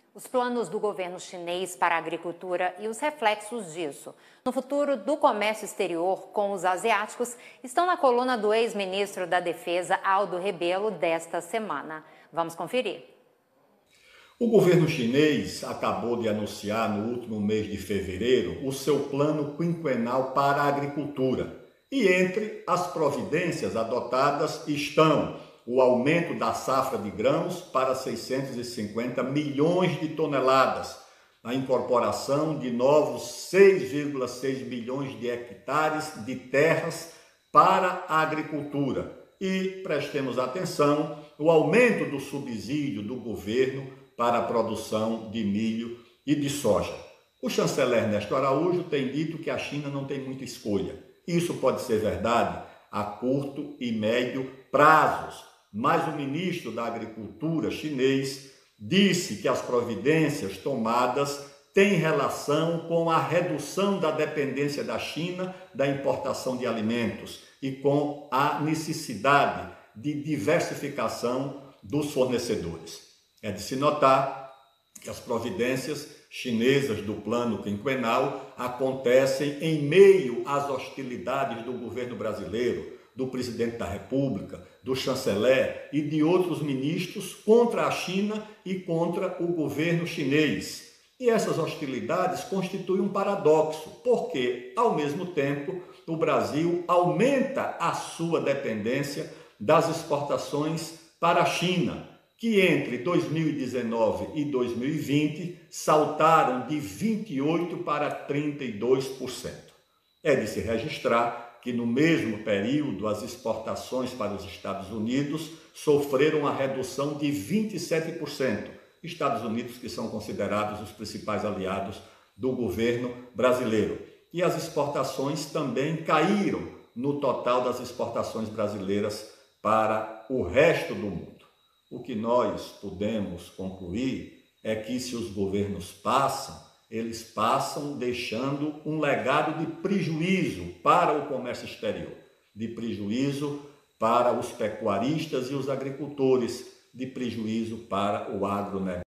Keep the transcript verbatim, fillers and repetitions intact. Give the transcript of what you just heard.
Os planos do governo chinês para a agricultura e os reflexos disso no futuro do comércio exterior com os asiáticos estão na coluna do ex-ministro da Defesa, Aldo Rebelo, desta semana. Vamos conferir. O governo chinês acabou de anunciar no último mês de fevereiro o seu plano quinquenal para a agricultura. E entre as providências adotadas estão o aumento da safra de grãos para seiscentos e cinquenta milhões de toneladas, a incorporação de novos seis vírgula seis milhões de hectares de terras para a agricultura e, prestemos atenção, o aumento do subsídio do governo para a produção de milho e de soja. O chanceler Ernesto Araújo tem dito que a China não tem muita escolha. Isso pode ser verdade a curto e médio prazos, mas o ministro da Agricultura chinês disse que as providências tomadas têm relação com a redução da dependência da China da importação de alimentos e com a necessidade de diversificação dos fornecedores. É de se notar que as providências chinesas do plano quinquenal acontecem em meio às hostilidades do governo brasileiro, do presidente da República, do chanceler e de outros ministros contra a China e contra o governo chinês. E essas hostilidades constituem um paradoxo, porque, ao mesmo tempo, o Brasil aumenta a sua dependência das exportações para a China, que entre dois mil e dezenove e dois mil e vinte saltaram de vinte e oito por cento para trinta e dois por cento. É de se registrar que no mesmo período as exportações para os Estados Unidos sofreram uma redução de vinte e sete por cento. Estados Unidos que são considerados os principais aliados do governo brasileiro. E as exportações também caíram no total das exportações brasileiras para o resto do mundo. O que nós podemos concluir é que se os governos passam, eles passam deixando um legado de prejuízo para o comércio exterior, de prejuízo para os pecuaristas e os agricultores, de prejuízo para o agronegócio.